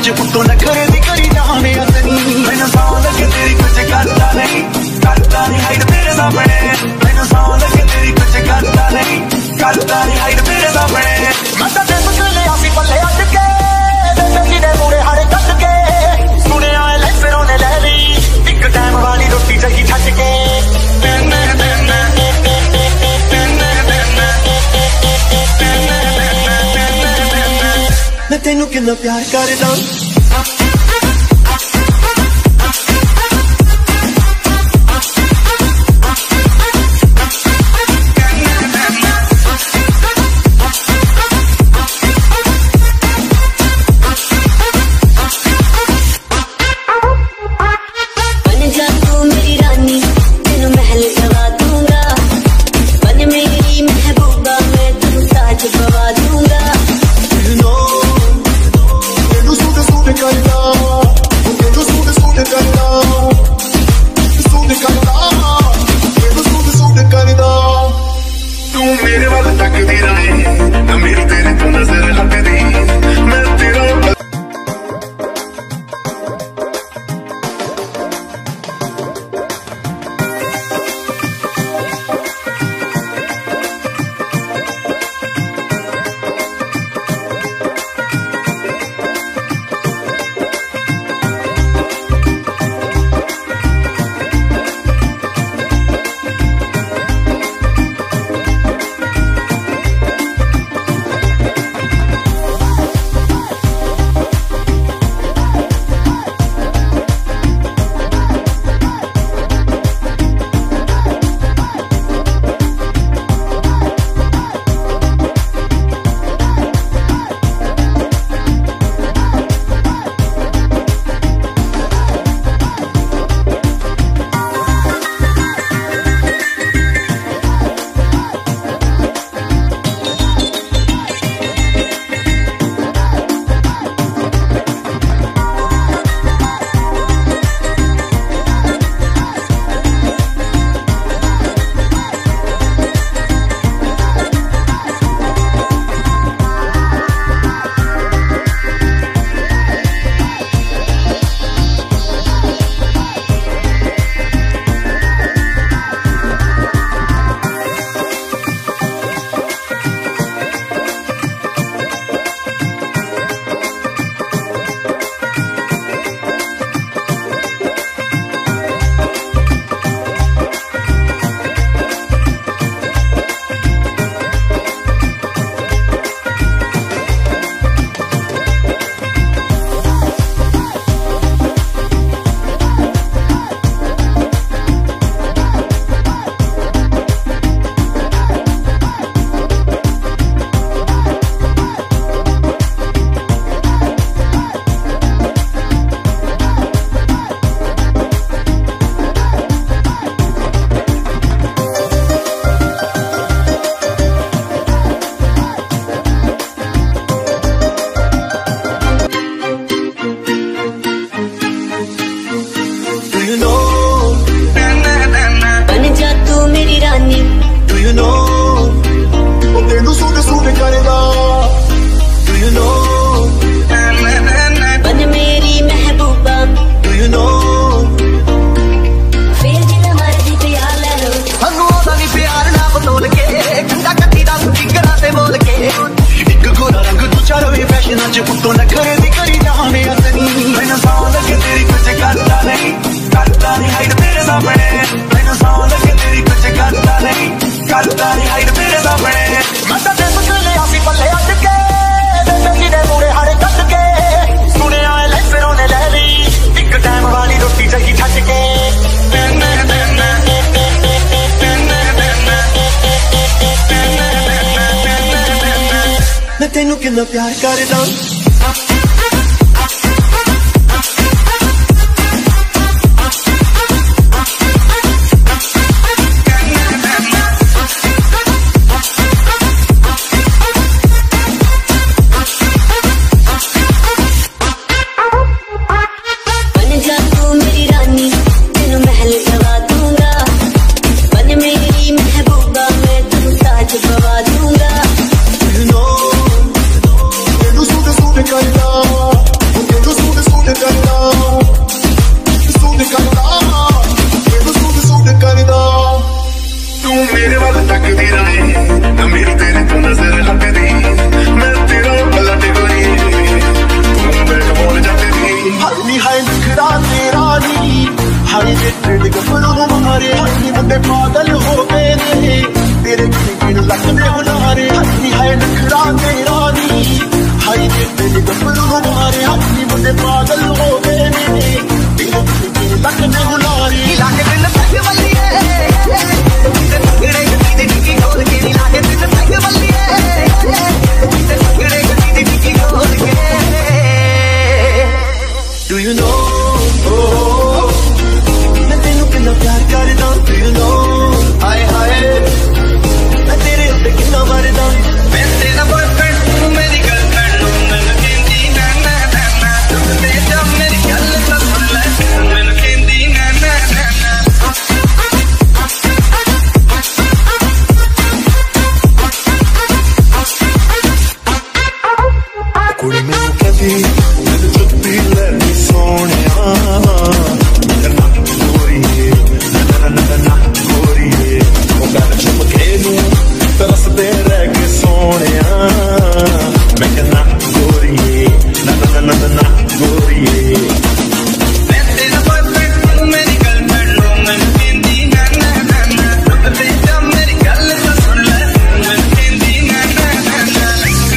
च पुट्टो नखरे दी करी जाने अपनी मैनू सौ लगे तेरी कुछ करता नहीं हाइट तेरे सामने मैनू सौ लगे तेरी कुछ करता नहीं हाइट तेरे सामने मैं तो दिन चले आसी पल्ले अट के बेबी ने मुड़े हारे कट के सुने आए ले फिर उन्हें ले ली एक टाइम वाली रोटी जगी छट के मैं तेनू कितना प्यार करदा पुट्टो नखरे दी करी जाने अपनी मैनू सौ लगे तेरी कुछ करता नहीं हाइट तेरे सामने मैनू सौ लगे तेरी कुछ करता नहीं हाइट तेरे सामने मैं तो दिन चले आसी पल्ले अट के बेबी ने मुड़े हारे कट के सुने आए ले फिर उन्हें ले ली एक टाइम वाली रोटी जगी छट के मैं तेनू कितना प्यार करदा Cause तेरे गप्पू मारे हाथी मुझे पागल हो गए लक में गुलारी लाके दिन पैग वाली ते पकड़े गती दी ढोल के लाके दिन पैग वाली ते पकड़े गती दी ढोल के Do you know मैं तेनू कितना प्यार करदा Do you know हाय हाय मैं तेरे उत्ते कितना मरदा मैं तेरा बॉयफ्रेंड तू मेरी गर्लफ्रेंड मैं कहंदी ना ना ना ना तू ते जब मेरी गल दा सुन ले मैं कहंदी ना ना ना ना कुड़ी मैनू कहदी मैनू चुप्पी लैनी सोहणिया ना गोरीए ना ना ना ना गोरीए ओ गल चुप के नू तरसदे रह के सोहणिया मैं कहना गोरीए ना ना ना ना ना गोरीए मैं तेरा बॉयफ्रेंड तू मेरी गर्लफ्रेंड मैं कहंदी ना ना ना ना तू ते जब मेरी गल दा सुन ले मैं कहंदी ना ना ना ना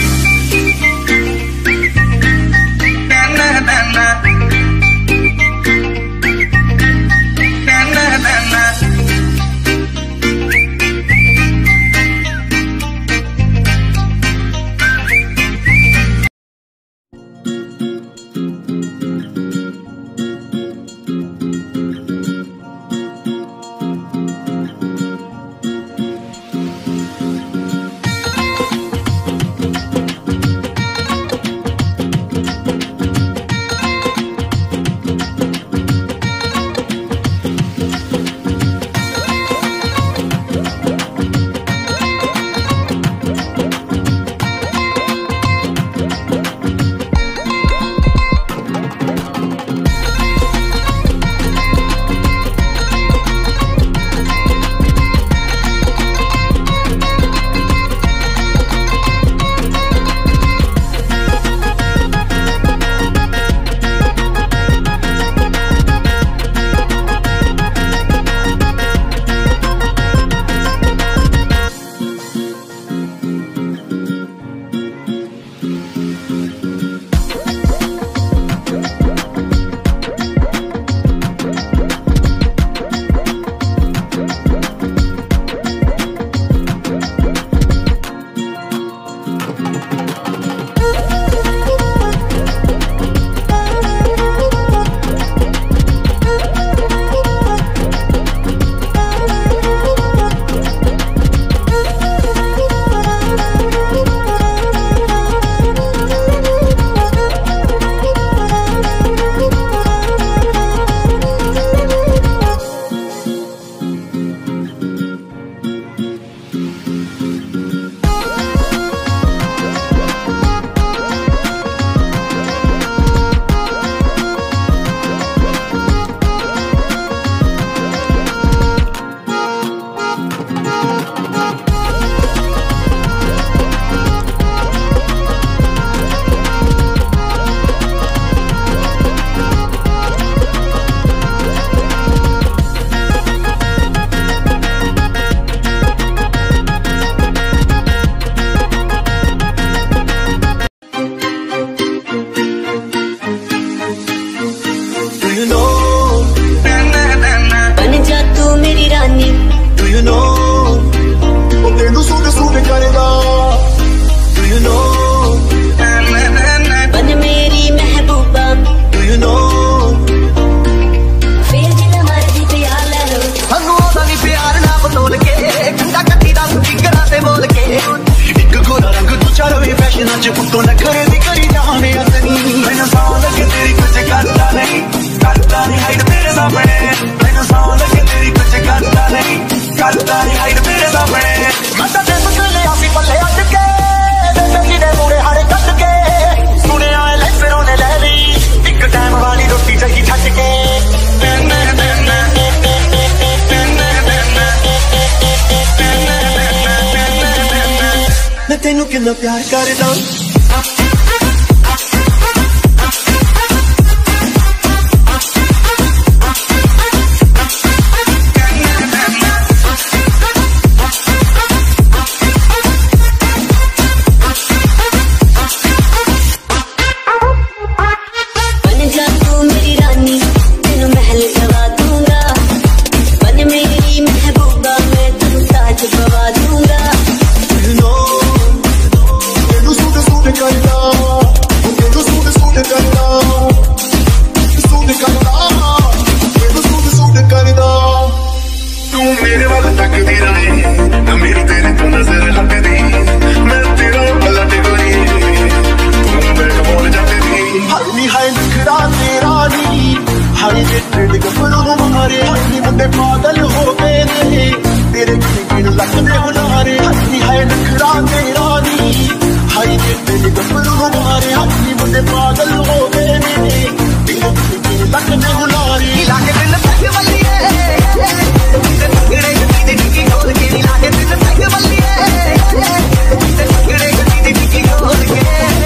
तेनू कितना प्यार करदा हाई रेटेड गबरू मारे नी मुंडे पागल हो गए ने तेरे गिन लगदे हुनारे नी है नखरा तेरा नी हाई रेटेड गबरू मारे नी मुंडे पागल हो गए ने तेरे गिन लगदे हुनारे लागे दिल पैग वल्लिए ते तगड़े गड्डी दी डिक्की खोल के नी लागे दिल पैग वल्लिए ते तगड़े गड्डी दी डिक्की खोल के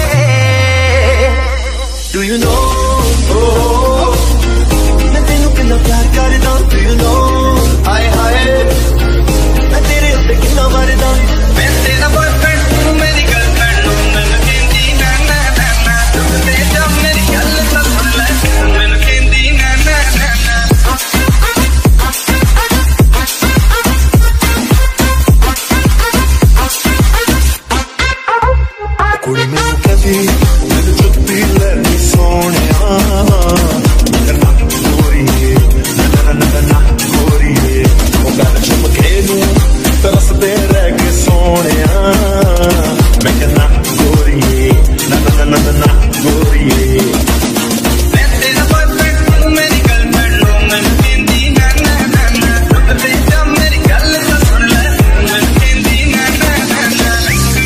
Do you know मैं तेनू कितना प्यार करदा Do you know हाय हाय मैं तेरे उत्ते कितना मरदा मैं तेरा बॉयफ्रेंड तू मेरी गर्लफ्रेंड मैनू कहंदी ना ना ना ना तू ते जब मेरी गल ता सुन ले मैनू कहंदी ना ना ना ना कुड़ी मैनू कहंदी मैनू जुत्ती लैनी सोहणिया ना गोरीए ना ना ना गोरीए ओ गल चुप के नू तरसदे रह के सोहणिया मैं कहना गोरीए ना ना ना ना गोरीए मैं तेरा बॉयफ्रेंड तू मेरी गर्लफ्रेंड मैनू कहंदी ना ना ना ना तू ते जब मेरी गल ता सुन ले मैनू कहंदी ना ना ना ना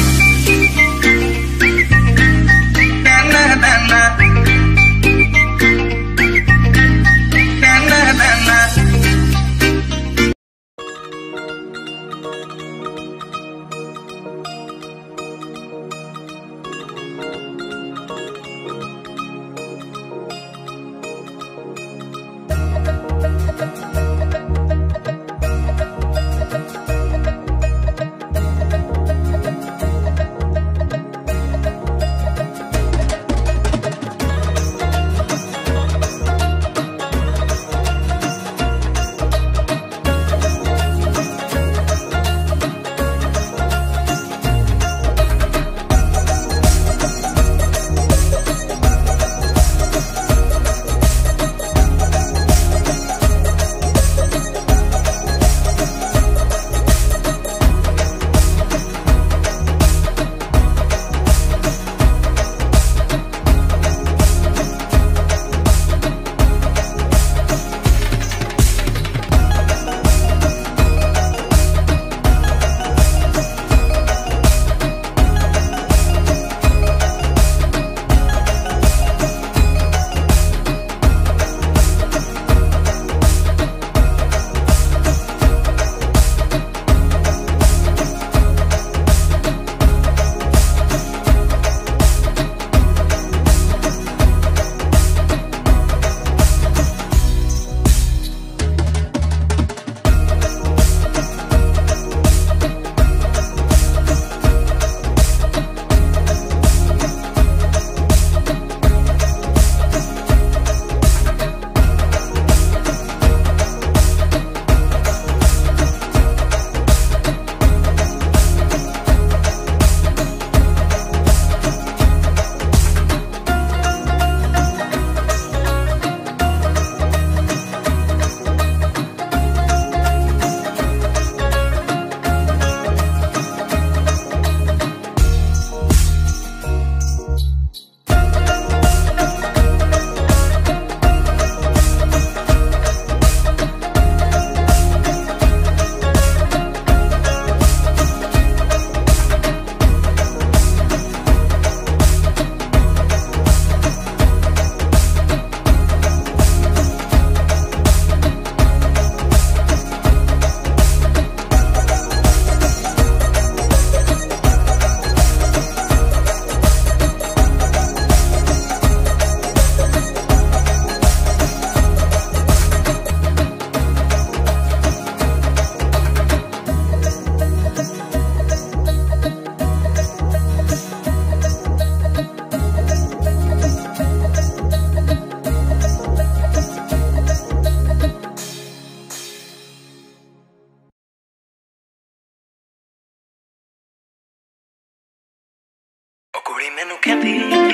ਕੁੜੀ ਮੈਨੂੰ ਕਹਿੰਦੀ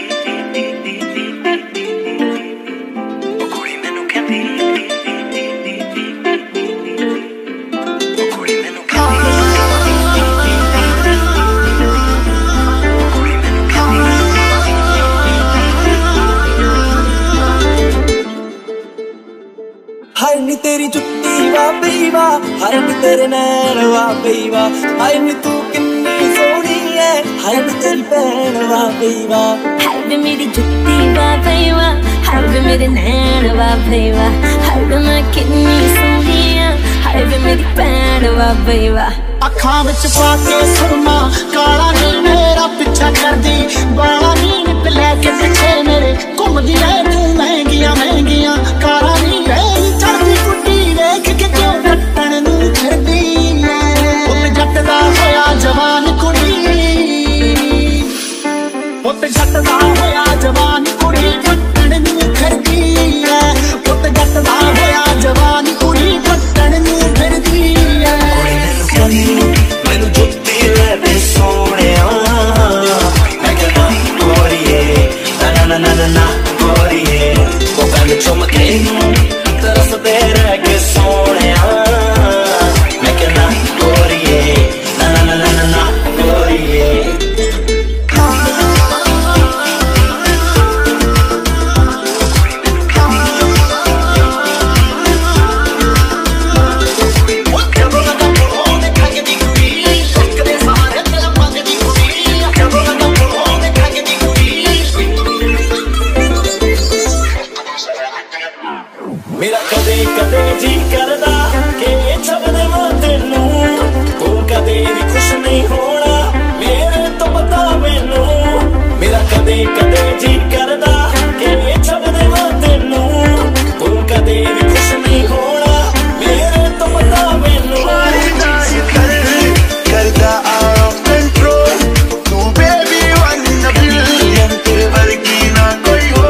ਉਹ ਕੁੜੀ ਮੈਨੂੰ ਕਹਿੰਦੀ ਉਹ ਕੁੜੀ ਮੈਨੂੰ ਕਹਿੰਦੀ वा हाय नी तेरे नैन वा पई वा हाय नी तू किन्नी सोहनी है हाय नी तेरी भैन वा पई वा हाय वे मेरी जुत्ती वा पई वा हाय वे मेरे नैन वा पई वा हाय वे मैं किन्नी सोहनी है हाय वे मेरी भैन वा पई वा अखां विच पाके सुरमा काला नी मेरा पिछा करदी बाला नी निप लैके पिछे मेरे घुमदी रह तू महंगियां महंगियां काला नी रही चढ़दी कुड्डी देख के क्यों रटण नू फिरदी पुत जट दा होया जवान कुड़ी पुत जट दा होया जवान कुड़ी रटण नू फिरदी पुत जट दा होया जवान कुड़ी रटण नू फिरदी मैनू जुत्ती ले दे सोहणिया मैं कहना गोरीए ना ना ना ना ना गोरीए वो गल चुमके तरसदे रह गए सोहणिया मैं कहना गोरीए ना ना ना ना ना गोरीए मेरा कदे कदे जी करदा के छड़ देवां तेनू तू कदे भी खुश नहीं होना मेरे तो बता मैनू मेरा कदे कदे जी करदा के छड़ देवां तेनू तू कदे भी खुश नहीं होना मेरे तो बता मैनू करदा out of control तू baby wonderful तेरे वर्गी ना कोई हो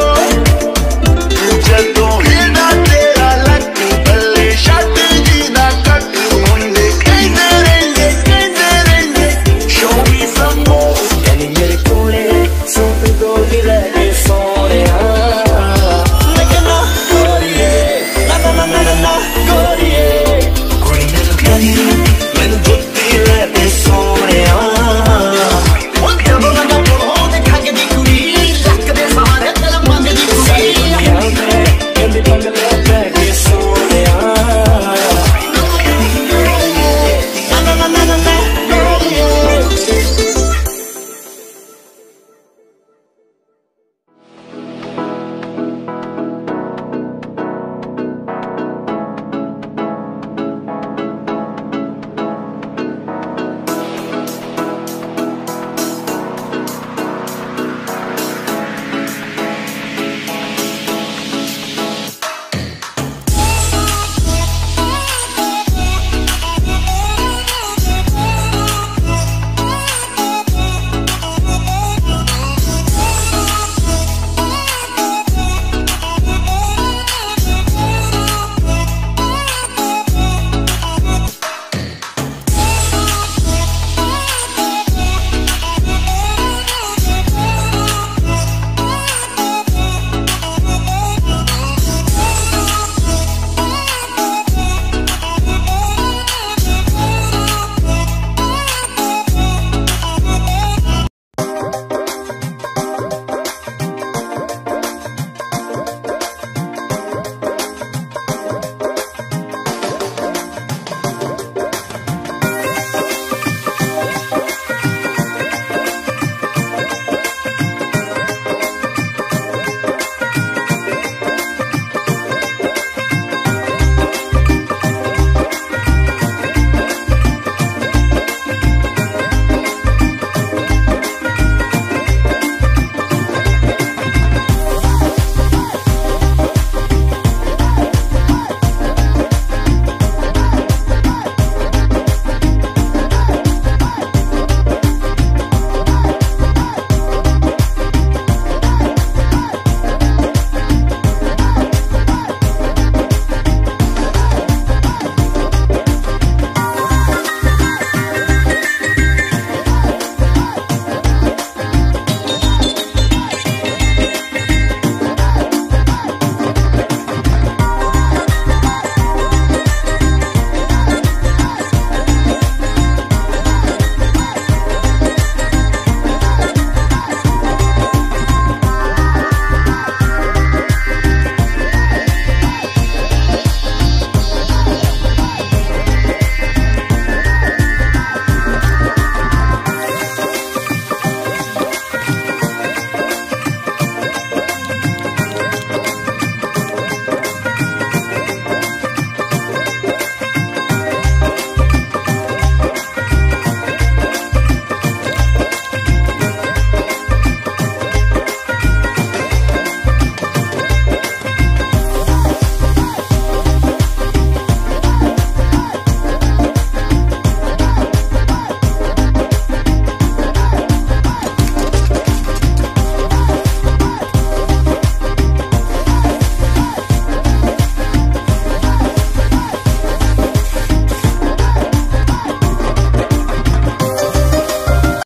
जदों हिलदा तेरा लक बल्ले शट जी ना कट मुंडे कहंदे रहंदे show me some more यानी मेरे कोले सुन दो ही रह गए सोहणिया